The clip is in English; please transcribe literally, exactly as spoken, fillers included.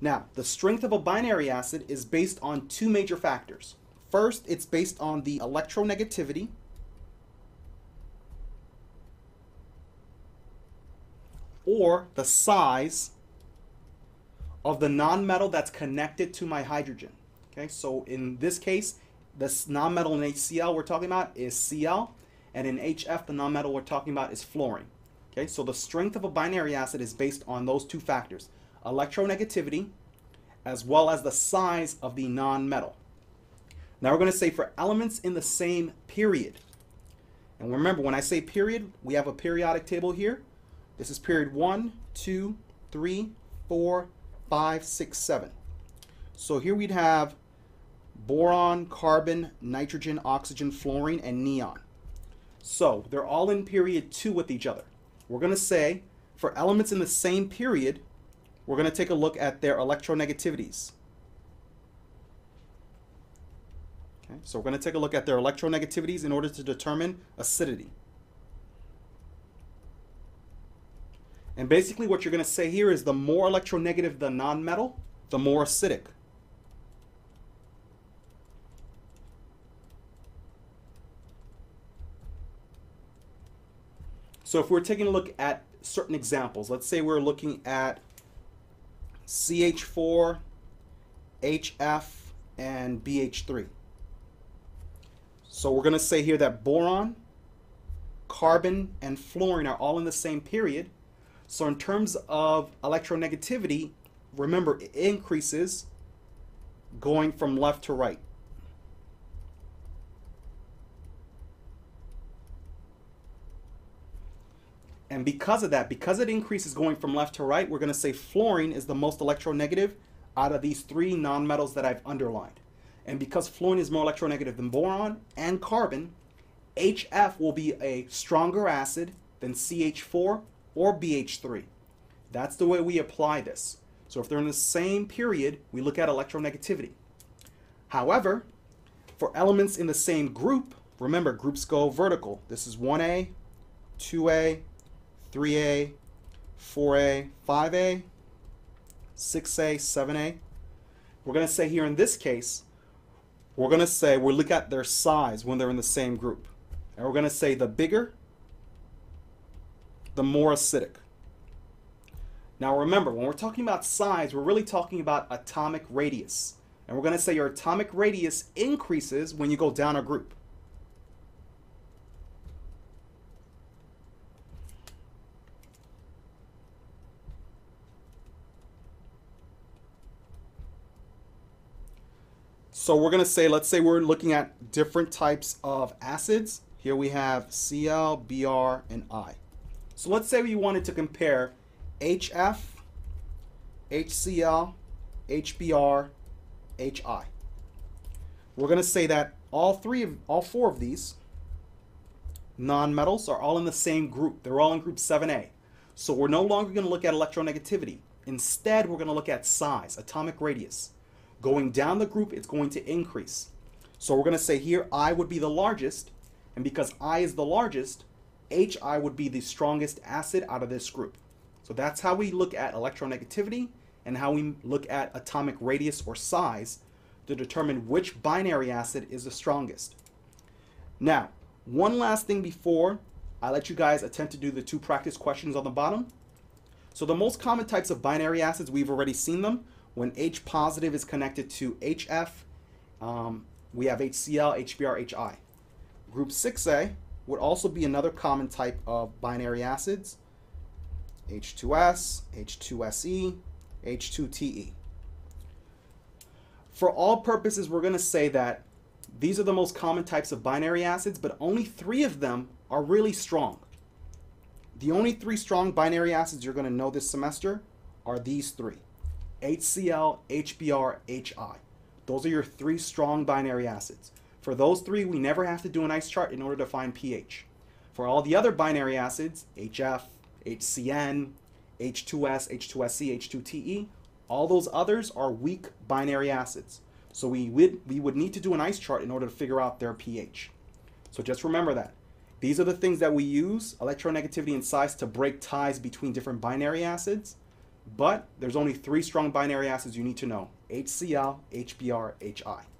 Now, the strength of a binary acid is based on two major factors. First, it's based on the electronegativity, or the size of the nonmetal that's connected to my hydrogen. Okay, so in this case, this nonmetal in HCl we're talking about is Cl, and in H F, the nonmetal we're talking about is fluorine. Okay, so the strength of a binary acid is based on those two factors, electronegativity, as well as the size of the nonmetal. Now we're going to say for elements in the same period. And remember, when I say period, we have a periodic table here. This is period one, two, three, four, five, six, seven. So here we'd have boron, carbon, nitrogen, oxygen, fluorine, and neon. So they're all in period two with each other. We're going to say for elements in the same period, we're going to take a look at their electronegativities. Okay, so we're going to take a look at their electronegativities in order to determine acidity. And basically what you're going to say here is the more electronegative the nonmetal, the more acidic. So if we're taking a look at certain examples, let's say we're looking at C H four, H F, and B H three. So we're going to say here that boron, carbon, and fluorine are all in the same period. So in terms of electronegativity, remember, it increases going from left to right. And because of that, because it increases going from left to right, we're going to say fluorine is the most electronegative out of these three nonmetals that I've underlined. And because fluorine is more electronegative than boron and carbon, H F will be a stronger acid than C H four or B H three. That's the way we apply this. So if they're in the same period, we look at electronegativity. However, for elements in the same group, remember, groups go vertical. This is one A, two A, three A, four A, five A, six A, seven A. We're going to say here in this case, we're going to say we'll look at their size when they're in the same group. And we're going to say the bigger, the more acidic. Now remember, when we're talking about size, we're really talking about atomic radius. And we're going to say your atomic radius increases when you go down a group. So we're going to say, let's say we're looking at different types of acids. Here we have Cl, Br, and I. So let's say we wanted to compare H F, HCl, H B r, H I. We're going to say that all three of all four of these nonmetals are all in the same group. They're all in group seven A. So we're no longer going to look at electronegativity. Instead, we're going to look at size, atomic radius. Going down the group, it's going to increase. So we're going to say here I would be the largest, and because I is the largest, H I would be the strongest acid out of this group. So that's how we look at electronegativity and how we look at atomic radius or size to determine which binary acid is the strongest. Now, one last thing before I let you guys attempt to do the two practice questions on the bottom. So the most common types of binary acids, we've already seen them. When H positive is connected to H F, um, we have HCl, H B r, H I. Group six A would also be another common type of binary acids. H two S, H two S E, H two T E. For all purposes, we're going to say that these are the most common types of binary acids, but only three of them are really strong. The only three strong binary acids you're going to know this semester are these three. HCl, H B r, H I. Those are your three strong binary acids. For those three, we never have to do an ice chart in order to find pH. For all the other binary acids, H F, H C n, H two S, H two S E, H two T E, all those others are weak binary acids. So we would, we would need to do an ice chart in order to figure out their pH. So just remember that. These are the things that we use, electronegativity and size, to break ties between different binary acids. But there's only three strong binary acids you need to know: HCl, HBr, HI.